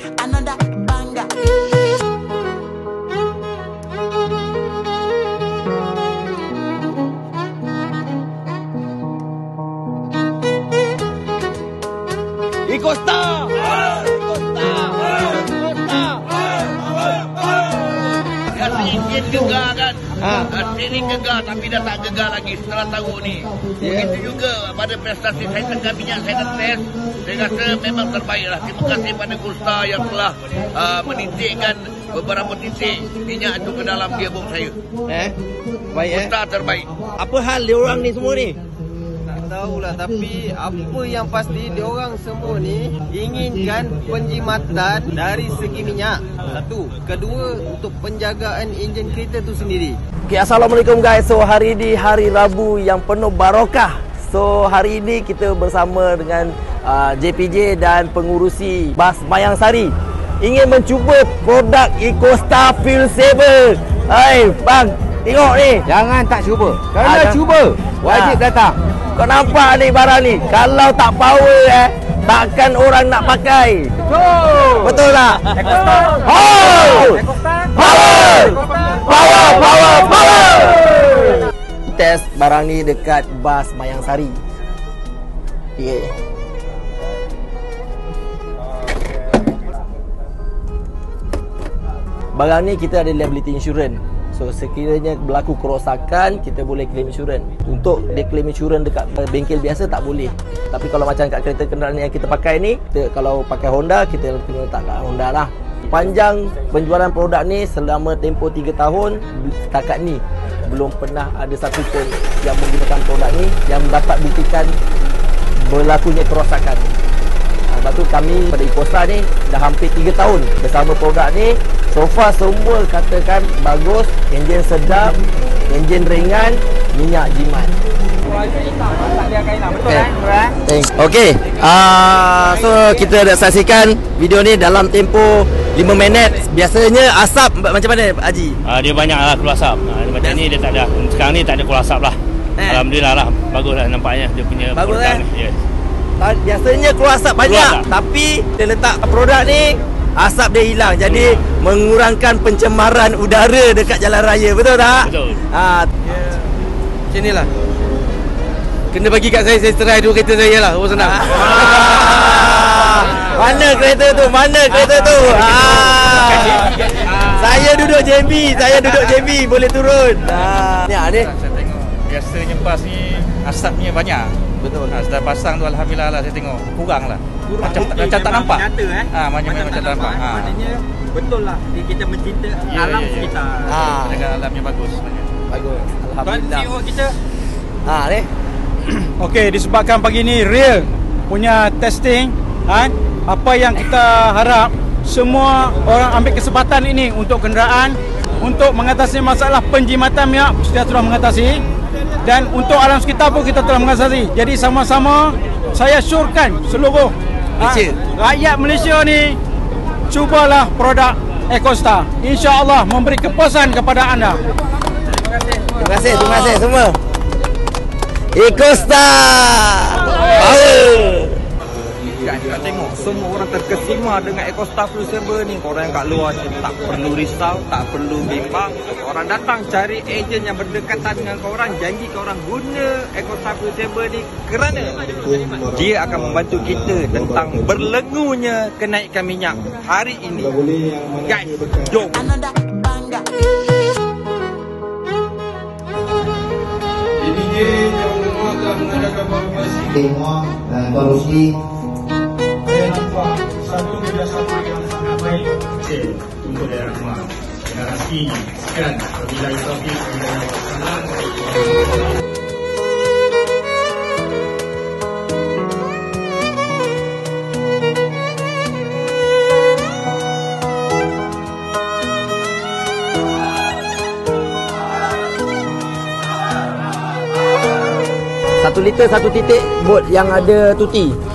another banger. Costa! Ingin gegar kan? Sini gegar tapi dah tak gegar lagi setelah tahun ni. Begitu juga pada prestasi saya tekan minyak, saya tes. Saya rasa memang terbaiklah. Terima kasih pada Costa yang telah menitikkan beberapa titik minyak itu ke dalam gearbox saya. Baik Costa terbaik. Apa hal diorang ni semua ni? Tahulah, tapi apa yang pasti diorang semua ni inginkan penjimatan dari segi minyak. Satu, kedua untuk penjagaan enjin kereta tu sendiri. Okay, Assalamualaikum guys. So hari ini hari Rabu yang penuh barakah. So hari ini kita bersama dengan JPJ dan pengurusi Bas Mayang Sari ingin mencuba produk EcoStar Fuel Saver. Hai bang, tengok ni. Jangan tak cuba. Kalau cuba, wajib datang. Kau nampak ni barang ni, kalau tak power takkan orang nak pakai. Betul tak? EcoStar. Power. Test barang ni dekat Bas Mayang Sari. Okay. Barang ni kita ada liability insurance. So sekiranya berlaku kerosakan, kita boleh claim insurans. Untuk dia claim insurans dekat bengkel biasa tak boleh. Tapi kalau macam kat kereta kenderaan yang kita pakai ni, kalau pakai Honda, kita kena letak kat Honda lah. Panjang penjualan produk ni selama tempoh 3 tahun, setakat ni belum pernah ada satu pun yang menggunakan produk ni yang dapat buktikan berlakunya kerosakan. Lepas tu kami pada EcoStar ni dah hampir 3 tahun bersama produk ni. So far semua katakan bagus, enjin sedap, enjin ringan, minyak jimat. Okey. So kita dah saksikan video ni dalam tempoh 5 minit. Biasanya asap macam mana Haji? Dia banyaklah keluar asap. Macam ni dia tak ada. Sekarang ni tak ada keluar asap lah. Alhamdulillah lah. Baguslah nampaknya dia punya bagus produk ni. Yes. Biasanya keluar asap banyak, tapi dia letak produk ni asap dia hilang. Jadi mengurangkan pencemaran udara dekat jalan raya. Betul tak? Betul. Macam ni lah. Kena bagi kat saya try dulu kereta saya lah. Oh senang. Mana kereta tu? Saya duduk JB, boleh turun. Ni saya tengok biasanya bas ni asapnya banyak. Betul. Setelah pasang tu alhamdulillah lah saya tengok kurang lah. Macam tak nampak. Macam tak nampak. Maknanya betul lah kita mencinta alam sekitar. Dengan alamnya bagus. Bagus. Alhamdulillah. CEO kita ni. Okey, disebabkan pagi ni real punya testing apa yang kita harap semua orang ambil kesempatan ini untuk kenderaan, untuk mengatasi masalah penjimatan minyak kita telah mengatasi, dan untuk alam sekitar pun kita telah mengatasi. Jadi sama-sama saya syorkan seluruh rakyat Malaysia ni cubalah produk EcoStar. InsyaAllah memberi kepuasan kepada anda. Terima kasih semua. EcoStar power. Kita tengok semua orang terkesima dengan EcoStar Fuel Saver ni. Orang yang kat luar tak perlu risau, tak perlu bimbang. Orang datang cari ejen yang berdekatan dengan korang, janji korang guna EcoStar Fuel Saver ni kerana dia akan membantu kita tentang berlengunya kenaikan minyak hari ini. Guys, jom. Another banger. DPJ yang akan mengadakan konfirmasi dan korupsi. Saya nampak satu kerjasama yang sangat baik kecil untuk daerah rumah. Terima kasih. Sekian. Wabillahi taufiq wal hidayah. Satu liter 1 titik bot yang ada tuti.